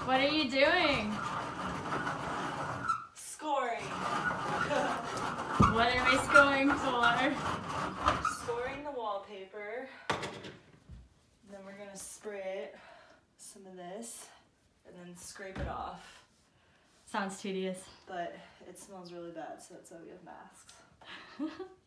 What are you doing? Scoring. What are we scoring for? Scoring the wallpaper. Then we're gonna spray some of this and then scrape it off. Sounds tedious. But it smells really bad, so that's why we have masks.